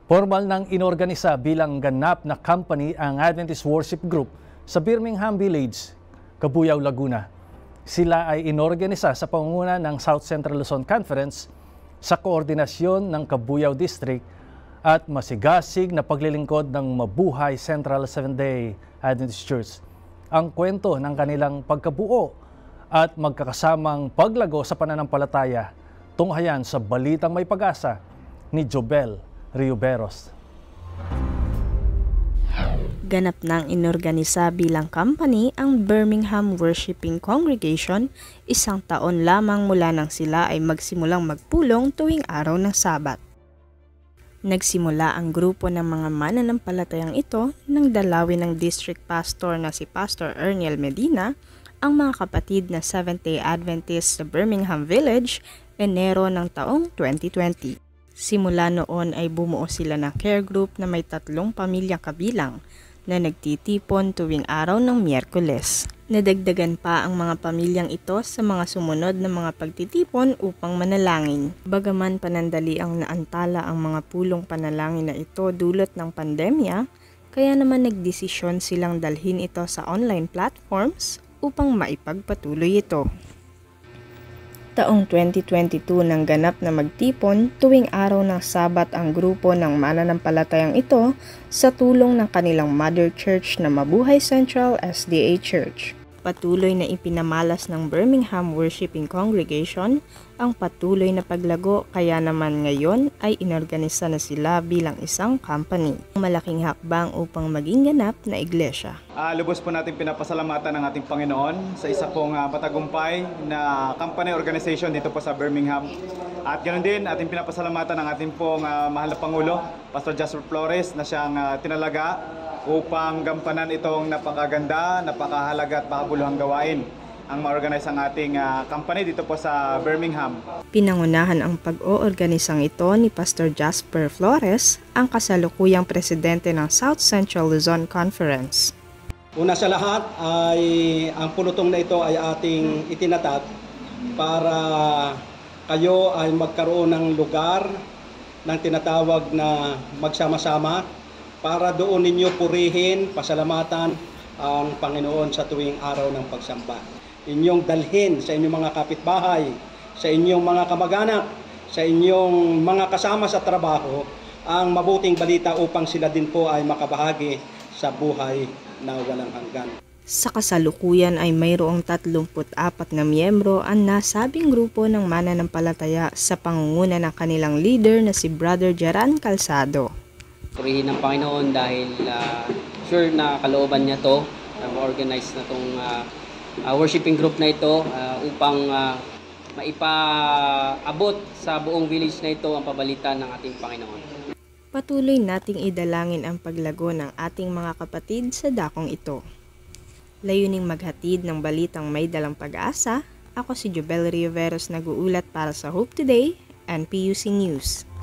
Formal nang inorganisa bilang ganap na company ang Adventist Worship Group sa Birmingham Village, Cabuyao, Laguna. Sila ay inorganisa sa pangunguna ng South Central Luzon Conference sa koordinasyon ng Cabuyao District at masigasig na paglilingkod ng mabuhay Central Seventh-day Adventist Church. Ang kwento ng kanilang pagkabuo at magkakasamang paglago sa pananampalataya, tunghayan sa Balitang May Pag-asa ni Jobel Rioberos. Ganap nang inorganisa bilang company ang Birmingham Worshiping Congregation 1 taon lamang mula nang sila ay magsimulang magpulong tuwing araw ng Sabat. Nagsimula ang grupo ng mga mananampalatayang ito nang dalawin ng district pastor na si Pastor Erniel Medina ang mga kapatid na Seventh-day Adventist sa Birmingham Village Enero ng taong 2020. Simula noon ay bumuo sila ng care group na may 3 pamilyang kabilang na nagtitipon tuwing araw ng Miyerkules. Nadagdagan pa ang mga pamilyang ito sa mga sumunod na mga pagtitipon upang manalangin. Bagaman panandali ang naantala ang mga pulong panalangin na ito dulot ng pandemya, kaya naman nagdesisyon silang dalhin ito sa online platforms upang maipagpatuloy ito. Taong 2022 nang ganap na magtipon tuwing araw ng Sabat ang grupo ng mananampalatayang ito sa tulong ng kanilang mother church na Mabuhay Central SDA Church. Patuloy na ipinamalas ng Birmingham Worshiping Congregation ang patuloy na paglago, kaya naman ngayon ay inorganisa na sila bilang isang company. Malaking hakbang upang maging ganap na iglesia. Lubos po natin pinapasalamatan ng ating Panginoon sa isa pong matagumpay na company organization dito po sa Birmingham. At ganoon din ating pinapasalamatan ng ating pong mahal na Pangulo, Pastor Jasper Flores, na siyang tinalaga upang gampanan itong napakaganda, napakahalaga at makabuluhang gawain ang ma-organize ang ating company dito po sa Birmingham. Pinangunahan ang pag-oorganisang ito ni Pastor Jasper Flores, ang kasalukuyang presidente ng South Central Luzon Conference. Una sa lahat ay ang pulutong na ito ay ating itinatag para kayo ay magkaroon ng lugar ng tinatawag na magsama-sama para doon ninyo purihin, pasalamatan ang Panginoon sa tuwing araw ng pagsamba. Inyong dalhin sa inyong mga kapitbahay, sa inyong mga kamag-anak, sa inyong mga kasama sa trabaho, ang mabuting balita upang sila din po ay makabahagi sa buhay na walang hanggan. Sa kasalukuyan ay mayroong 34 na miyembro ang nasabing grupo ng mananampalataya sa pangunguna ng kanilang leader na si Brother Jaran Calzado. Purihin ng Panginoon dahil sure na kalooban niya to na ma-organize na itong worshiping group na ito upang maipaabot sa buong village na ito ang pabalitan ng ating Panginoon. Patuloy nating idalangin ang paglago ng ating mga kapatid sa dakong ito. Layuning maghatid ng balitang may dalang pag-asa, ako si Jobel Rioberos nag-uulat para sa Hope Today and PUC News.